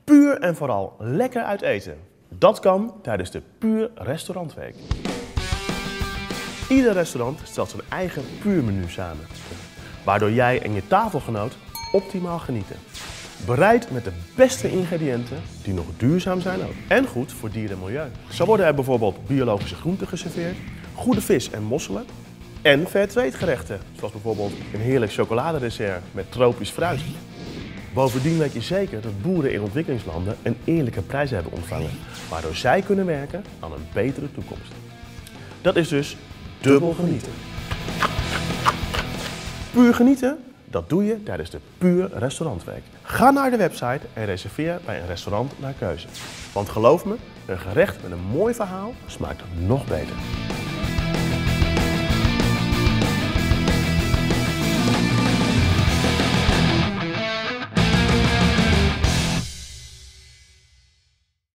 Puur en vooral lekker uit eten. Dat kan tijdens de Puur Restaurantweek. Ieder restaurant stelt zijn eigen puurmenu samen, waardoor jij en je tafelgenoot optimaal genieten. Bereid met de beste ingrediënten die nog duurzaam zijn ook. En goed voor dier en milieu. Zo worden er bijvoorbeeld biologische groenten geserveerd, goede vis en mosselen en fairtrade gerechten, zoals bijvoorbeeld een heerlijk chocoladedessert met tropisch fruit. Bovendien weet je zeker dat boeren in ontwikkelingslanden een eerlijke prijs hebben ontvangen, waardoor zij kunnen werken aan een betere toekomst. Dat is dus dubbel genieten. Puur genieten, dat doe je tijdens de Puur Restaurantweek. Ga naar de website en reserveer bij een restaurant naar keuze. Want geloof me, een gerecht met een mooi verhaal smaakt nog beter.